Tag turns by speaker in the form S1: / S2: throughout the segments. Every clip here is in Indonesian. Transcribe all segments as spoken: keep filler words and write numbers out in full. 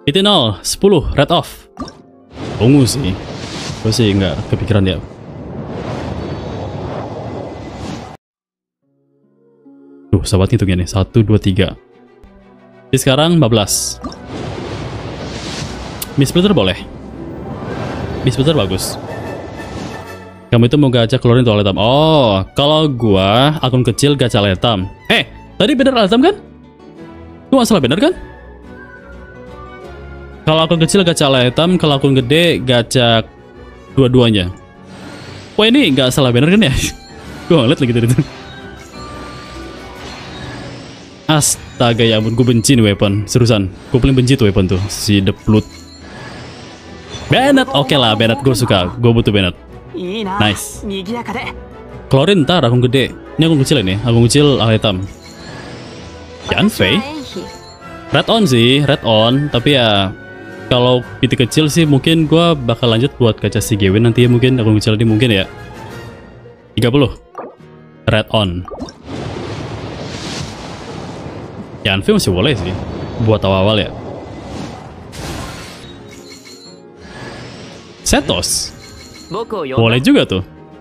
S1: Itu nol, sepuluh, red off. Ungu sih. Gue sih nggak kepikiran ya. Duh, sahabat hitungnya nih. satu, dua, tiga. Jadi sekarang lima belas. Miss Splitter boleh. Miss Splitter bagus. Kamu itu mau gacha keluarin tuh alat hitam. Oh, kalau gua akun kecil gacha alat hitam. Eh, tadi bener alat hitam kan? Gua nggak salah bener kan? Kalau akun kecil gacha alat hitam, kalau akun gede gacha dua-duanya. Wah, ini nggak salah bener kan ya? Gua ngeliat lagi dari itu. Astaga, ya ampun, gue benci nih weapon. Seriusan, gue paling benci tuh weapon tuh, si The Blood. Bennett, oke okay lah, Bennett gue suka. Gue butuh Bennett. Nice. Keluarin ntar akun gede. Ini akun kecil ini, akun kecil alat hitam. Yanfei. Red on sih, red on. Tapi ya, kalau P T kecil sih mungkin gue bakal lanjut buat gacha si Gewin nanti ya, mungkin akun kecil ini mungkin ya. tiga puluh. Red on. Yanfei masih boleh sih, buat awal-awal ya. Setos. Boleh juga tuh.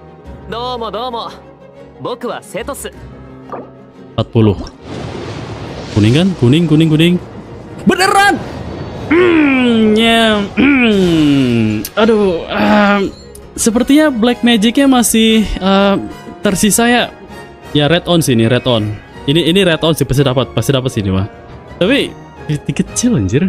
S1: empat puluh. Kuning kan? Kuning, kuning, kuning. Beneran! Hmm, ya. Hmm. Aduh. Uh, sepertinya Black Magic-nya masih uh, tersisa ya. Ya red on sini, red on. Ini ini red on sih, pasti dapat, pasti dapat sini mah. Tapi P T kecil anjir.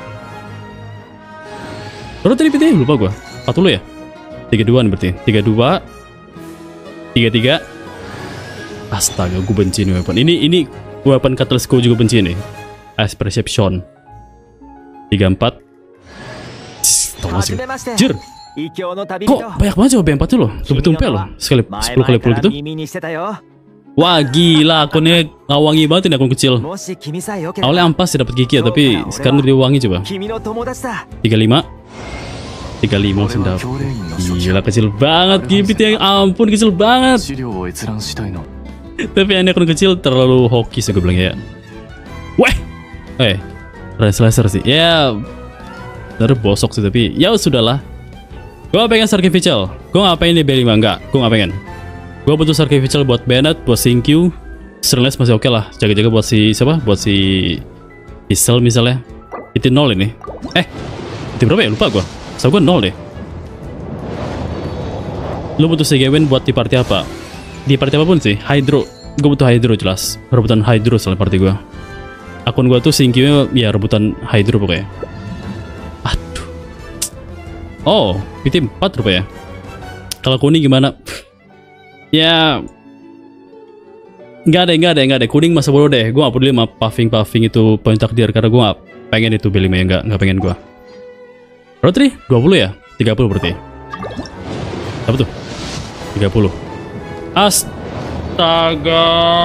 S1: Baru tadi P T lupa gua. empat puluh ya? tiga puluh dua berarti. tiga puluh dua. tiga puluh tiga. Astaga, gue benci nih weapon. Ini ini weapon Catalyst gue juga benci nih. As Perception. tiga puluh empat. Tolong sih. Jir. Kok banyak banget coba B empat loh. Tumpe-tumpe loh. Sekali sepuluh kali puluh gitu. Wah gila, akunnya ngawangi banget ini akun kecil. Awalnya ampas dapat gigi ya, tapi sekarang lebih wangi coba. tiga puluh lima. tiga puluh lima langsung dapet. Gila kecil banget Gipit, yang ampun kecil banget. Tapi ini akun kecil terlalu hoki sih gue bilang ya. Weh. Eh, Rice Laser sih. Ya bener bosok sih, tapi ya sudahlah. Gue pengen Sarkivichel. Gue ngapain di B lima? Enggak, gue gak pengen. Gue butuh Sarkivichel buat Bennett, buat Sinkyu. Stringless masih oke okay lah. Jaga-jaga buat si siapa? Buat si Pixel misalnya. Itu nol ini. Eh, itu berapa ya? Lupa gue. So gue nol deh. Lu butuh si Gewin buat di party apa? Di party apapun sih. Hydro. Gue butuh Hydro jelas. Rebutan Hydro soalnya party gue. Akun gue tuh Sinkyu ya rebutan Hydro pokoknya. Aduh. Oh, P T empat rupanya. Kalau kuning gimana? Ya nggak ada, nggak ada, nggak ada. Kuning masa bodoh deh. Gue gak peduli sama puffing-puffing itu poin takdir, karena gue gak pengen itu B lima ya. Nggak, nggak pengen gue. Rotary dua puluh ya? tiga puluh berarti. Apa tuh? tiga puluh. Astaga.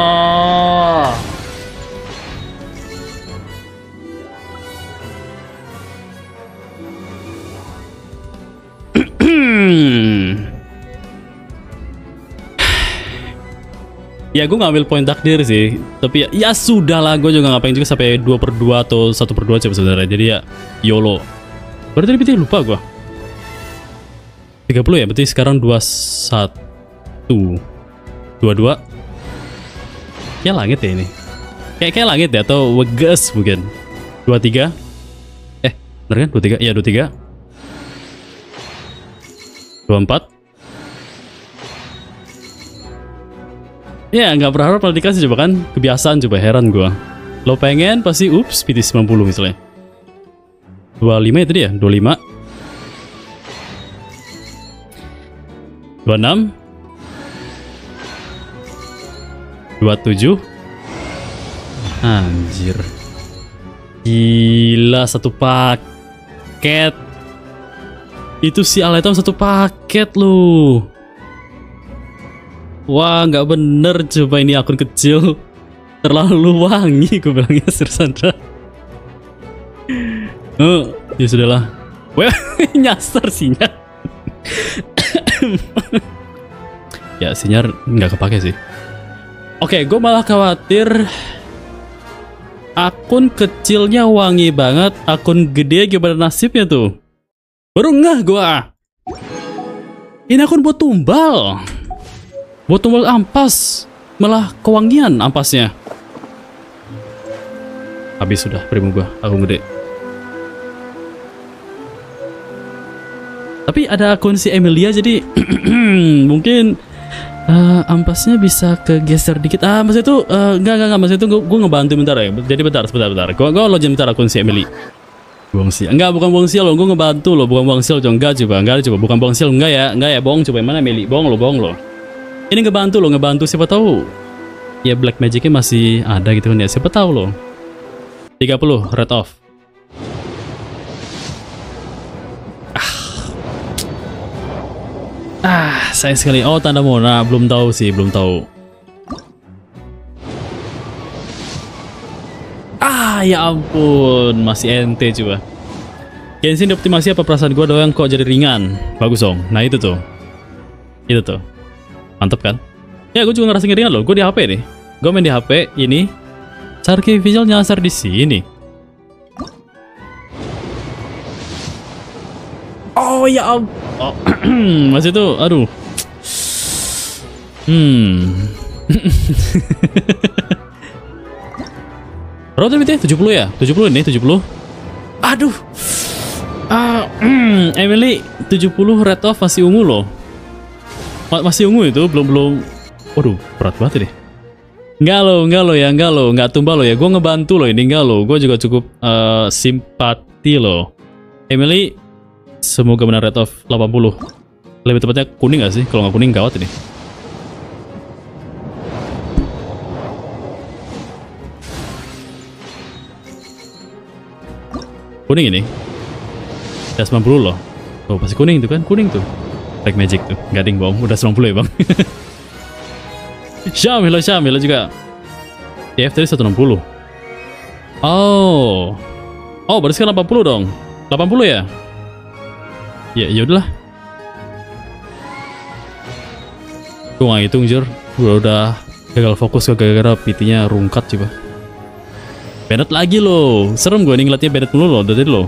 S1: Ya gue ngambil poin takdir sih, tapi ya, ya sudah lah, gue juga ngapain juga sampai dua per dua atau satu per dua coba sebenarnya. Jadi ya YOLO. Berarti tadi lupa gue. tiga puluh ya, berarti sekarang dua puluh satu. dua puluh dua. Kayak langit ya ini. Kayak kayak langit ya, atau Weges mungkin. dua puluh tiga. Eh, bener kan? dua puluh tiga. Iya, dua puluh tiga. dua puluh empat. Ya, nggak berharap kalau dikasih coba kan. Kebiasaan coba, heran gue. Lo pengen pasti ups, P T sembilan puluh misalnya. dua puluh lima ya tadi ya? dua puluh lima. dua puluh enam. dua puluh tujuh. Anjir. Gila, satu paket. Itu si Aletom satu paket loh. Wah, nggak bener coba, ini akun kecil terlalu wangi, gue bilangnya Sandra. Oh, ya sudahlah. Wah, nyasar sinyal. Ya, sinyal nggak kepake sih. Oke, gue malah khawatir Akun kecilnya wangi banget, akun gede gimana nasibnya tuh? Baru ngeh gua. Ini akun buat tumbal. Buat tumbal ampas. Malah kewangian ampasnya. Habis sudah primo gua, akun gede. Tapi ada akun si Emilia jadi mungkin uh, ampasnya bisa kegeser dikit. Ah, maksud itu uh, enggak enggak enggak maksud itu gua, gua ngebantu bentar ya. Jadi bentar, sebentar bentar. Gua gua login bentar akun si Emily. Buang sial. Enggak, bukan buang sial loh. Gua ngebantu loh, bukan buang sial. Enggak coba, enggak coba. Bukan buang sial, enggak ya. Enggak ya, bohong coba. Mana Emily? Bohong lo, bohong lo. Ini ngebantu loh, ngebantu siapa tahu. Ya black magicnya masih ada gitu kan ya. Siapa tahu loh. tiga puluh red off. Ah, sayang sekali. Oh, tanda Mona. Belum tahu sih, belum tahu. Ah, ya ampun. Masih ente coba. Genshin dioptimasi apa perasaan gua doang kok jadi ringan. Bagus dong. Nah itu tuh. Itu tuh. Mantep kan? Ya, gue juga ngerasa ringan loh. Gue di H P nih. Gue main di H P. Ini. Sarki visual nyasar di sini. Oh, ya ampun. Oh, masih itu, aduh. Hmm. Berapa tadi tujuh puluh ya? tujuh puluh ini, tujuh puluh. Aduh. Ah, mm, Emily tujuh puluh red off masih ungu loh. Masih ungu itu, belum belum. Waduh, berat banget deh. Enggak lo, enggak lo ya, enggak lo, enggak tumbal lo ya. Gue ngebantu lo ini, enggak lo. Gue juga cukup uh, simpati lo. Emily semoga benar red off delapan puluh. Lebih tepatnya kuning gak sih? Kalau nggak kuning gawat ini. Kuning ini. Udah sembilan puluh loh. Oh, pasti kuning tuh kan? Kuning tuh. Black magic tuh. Gak ding bohong. Udah sembilan puluh ya bang. Syam, hello Syam. Hello juga. T F tadi seratus enam puluh. Oh. Oh, berarti sekarang delapan puluh dong. delapan puluh ya? Ya, yaudahlah. Gue gak hitung, jur. Gue udah gagal fokus ke gara-gara P T-nya rungkat coba. Bennett lagi loh. Serem gue nih ngeliatnya Bennett mulu loh. Dari loh.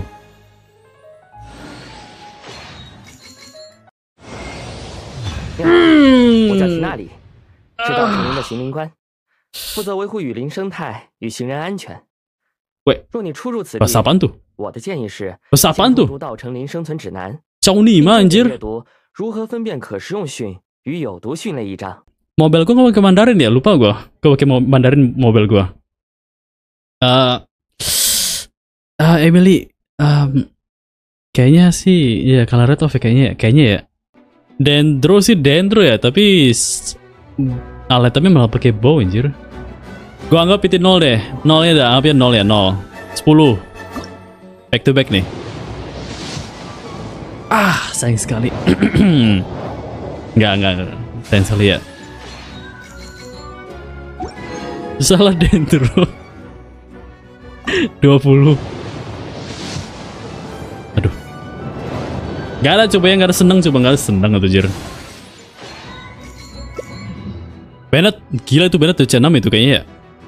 S2: Hmm. 我叫缇娜里，是稻城林的行灵官，负责维护雨林生态与行人安全。
S1: 喂，
S2: 若你初入此地，
S1: bahasa apaan tuh?
S2: 我的建议是
S1: bahasa apaan
S2: 先
S1: tuh?
S2: 读稻城林生存指南，
S1: Jauh nih mah
S2: 阅
S1: anjir.
S2: 读如何分辨可食用菌与有毒菌类一章。
S1: Mobil gua nggak pakai Mandarin ya, lupa gua. Gua pakai Mandarin mobil gua. Uh, uh, Emily, um, kayaknya sih, ya kalau red off ya kayaknya, ya, kayaknya ya. Dendro sih dendro ya, tapi alatnya malah pakai bow anjir. Gua anggap itu nol deh, nolnya dah, anggapnya nol ya, nol, sepuluh. Back to back nih. Ah, sayang sekali. Nggak, nggak, sayang sekali ya. Salah dendro. dua puluh. Aduh. Gak ada coba yang gak ada seneng, coba gak ada seneng atau jir. Bennett, gila itu Bennett C enam itu kayaknya ya.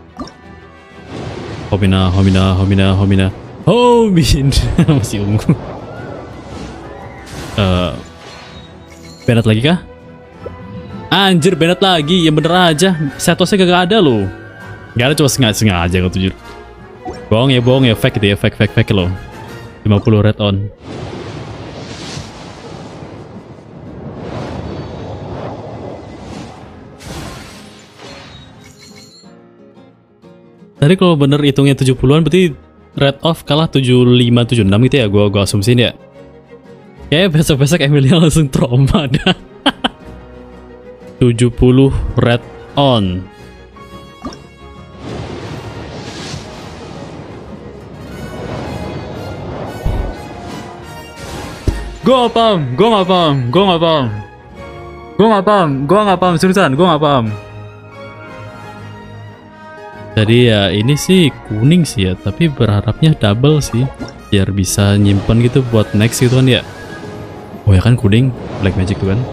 S1: Homina, Homina, Homina, Homina. Homina, masih ungu. Uh, Bennett lagi kah? Anjir, Bennett lagi, yang bener aja. Setosnya gak ada loh. Gak ada, coba sengaja gak tuh jir. Bohong ya, bohong ya, fake gitu ya, fake, fake, fake loh. lima puluh red on. Tadi kalau bener hitungnya tujuh puluhan berarti red off kalah tujuh puluh lima tujuh puluh enam gitu ya, gua gua asumsiin ya. Kayaknya besok-besok Emilia langsung trauma dah. tujuh puluh red on. Gua gak paham, gua gak paham, gua gak paham. Gua gak paham, gua gak paham, seriusan, gua gak paham. Jadi ya ini sih kuning sih ya, tapi berharapnya double sih. Biar bisa nyimpen gitu buat next gitu kan ya. Oh ya kan kuning, black magic tuh kan.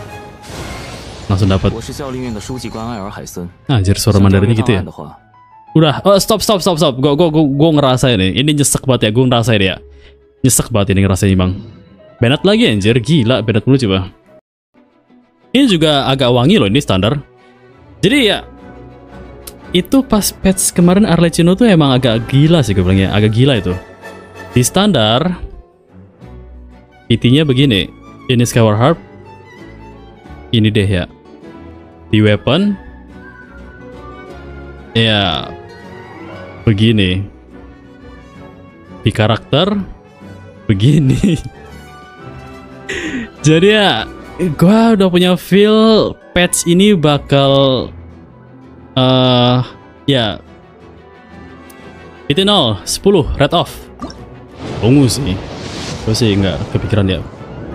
S1: Langsung dapat. Anjir suara Mandarinnya gitu ya. Udah, oh, stop, stop, stop, stop. Gue gue gue ngerasain nih. Ini nyesek banget ya. Gue ngerasain ya. Nyesek banget ini ngerasain bang. Bennett lagi anjir, gila. Bennett dulu coba. Ini juga agak wangi loh, ini standar. Jadi ya, itu pas patch kemarin Arlecchino tuh emang agak gila sih gue bilangnya. Agak gila itu. Di standar, P T-nya begini. Ini Skyward Harp. Ini deh ya. Di weapon, ya begini. Di karakter, begini. Jadi ya, gua udah punya feel patch ini bakal uh, ya itu nol, sepuluh, red off. Ungu sih. Gue sih nggak kepikiran ya.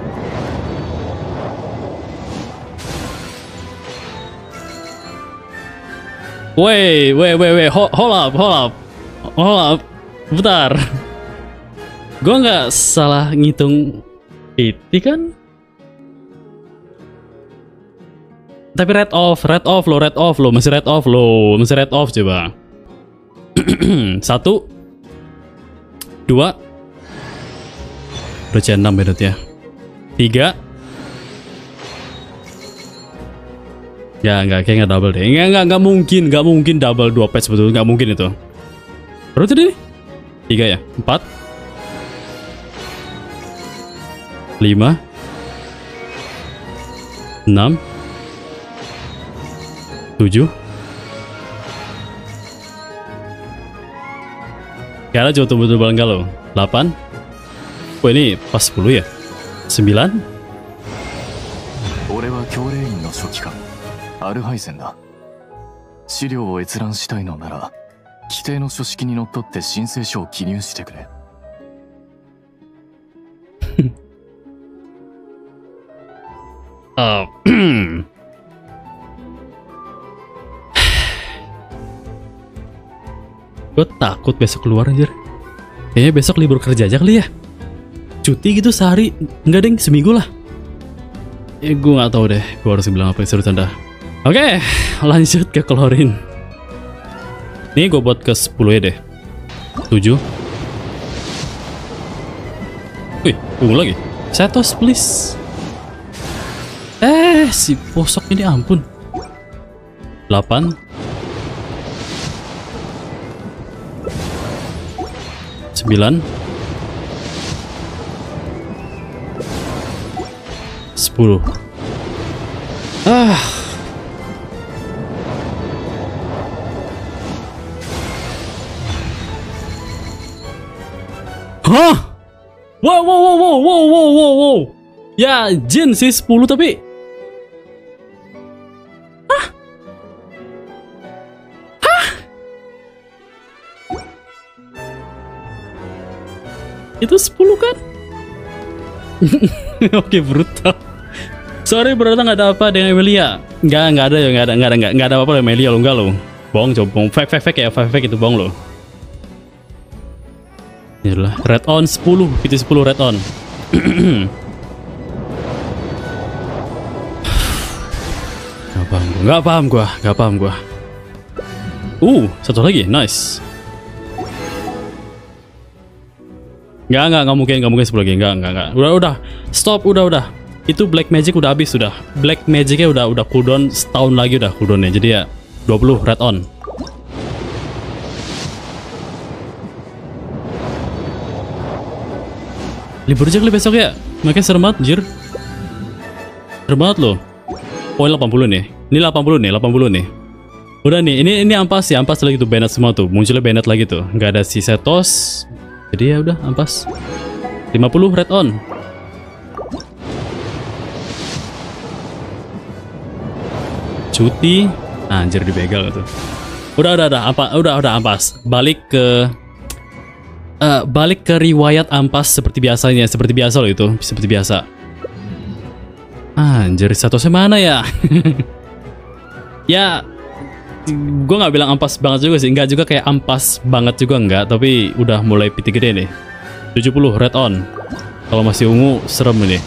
S1: Wait, wait, wait, wait, hold, hold up, hold up, hold up, bentar. Gue nggak salah ngitung itu kan? Tapi red off, red off lo, red off lo, masih red off lo, masih red off coba. Satu, dua, udah C enam berarti ya. Tiga. Ya nggak, kayak nggak double deh. Nggak, nggak, nggak mungkin, nggak mungkin double dua patch betul, nggak mungkin itu. Berapa tadi? Tiga ya, empat, lima, enam, tujuh. Karena cuma betul betul galau. Delapan. Oh ini pas sepuluh ya. Sembilan.
S3: アルハイゼンだ。資料を閲覧したいのなら規定の書式にのっとって申請書を記入してくれ。
S1: uh, Gue takut besok keluar anjir. Kayaknya besok libur kerja aja kali ya. Cuti gitu sehari, enggak deng, seminggu lah. Eh gue nggak tahu deh, gue harus bilang apa yang seru tanda. Oke, lanjut ke klorin. Ini gue buat ke sepuluh ya deh. tujuh. Wih, tunggu lagi. Setos please. Eh, si posok ini ampun. delapan. sembilan. sepuluh. Ah. Hah? Wow, wow, wow, wow, wow, wow, wow, wow. Ya, Jin sih sepuluh tapi. Hah? Hah? Itu sepuluh kan? Oke, brutal. Sorry, berarti nggak ada apa dengan Emilia. Nggak, nggak ada ya, nggak ada, nggak ada, nggak, nggak ada apa-apa dengan Emilia lo, nggak lo. Bohong, coba bohong. Fake, fake, fake ya, fake, fake itu bohong lo. Inilah red on sepuluh, P T sepuluh red on. Gak paham gua, gak paham gua, gak paham gua. Uh, satu lagi, nice. Gak, gak, gak mungkin, gak mungkin sepuluh lagi, gak, gak, gak. Udah, udah, stop, udah, udah. Itu black magic udah habis sudah. Black magicnya udah, udah cooldown setahun lagi udah cooldownnya. Jadi ya dua puluh red on. Libur aja kali besok ya. Makanya serem banget, anjir. Serem banget loh. Poin delapan puluh nih. Ini delapan puluh nih, delapan puluh nih. Udah nih, ini ini ampas ya, ampas lagi tuh Bennett semua tuh. Munculnya Bennett lagi tuh. Nggak ada si Setos. Jadi ya udah ampas. lima puluh red on. Cuti. Anjir dibegal tuh. Udah udah udah apa udah udah ampas. Balik ke Uh, balik ke riwayat ampas seperti biasanya, seperti biasa loh itu, seperti biasa. Anjir, Satosnya mana ya? Ya, gue nggak bilang ampas banget juga sih, nggak juga kayak ampas banget juga nggak, tapi udah mulai piti gede nih. tujuh puluh red on. Kalau masih ungu, serem ini.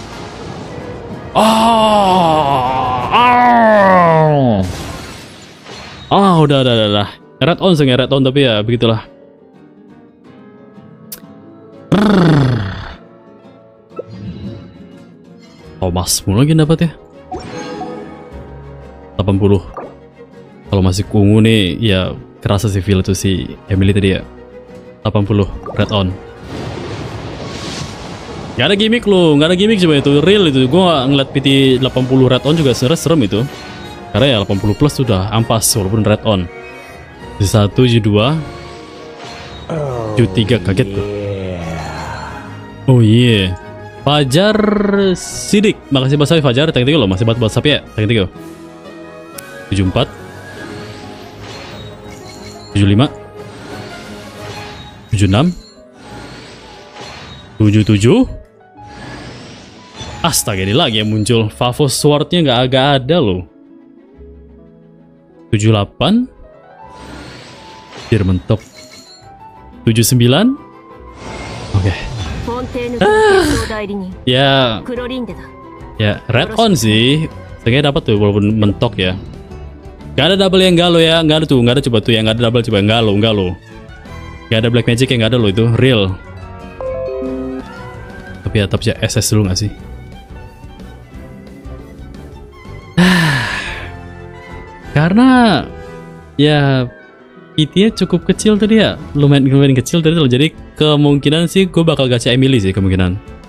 S1: Oh, oh, oh udah, udah, udah, udah. Red on sih, red on, tapi ya begitulah. Thomas mulu lagi dapat ya. delapan puluh. Kalau masih ungu nih ya kerasa sih feel itu si Emily tadi ya. delapan puluh red on. Gak ada gimmick loh, gak ada gimmick coba itu real itu. Gue gak ngeliat P T delapan puluh red on juga sebenarnya serem itu. Karena ya delapan puluh plus sudah ampas walaupun red on. Di satu, J dua, J tiga kaget tuh. Oh iya. Yeah. Fajar Sidik, makasih Mas Sapi Fajar, thank you loh, masih buat buat Sapi ya, thank you. tujuh empat, tujuh lima, tujuh enam, tujuh tujuh. Astaga, ini lagi yang muncul. Favo Sword-nya nggak agak ada loh. tujuh delapan, biar mentok. tujuh sembilan, oke. Okay. Ah, ya, ya red on sih. Saya dapat tuh walaupun mentok ya. Gak ada double yang galau ya, nggak ada tuh, nggak ada coba tuh yang nggak ada double coba nggak lo, nggak lo. Gak ada black magic yang nggak ada lo itu real. Tapi ya tapi ya S S dulu nggak sih? Karena ya P T-nya cukup kecil tadi ya, lumayan lumayan kecil tadi loh. Jadi kemungkinan sih gue bakal gacha Emily sih kemungkinan.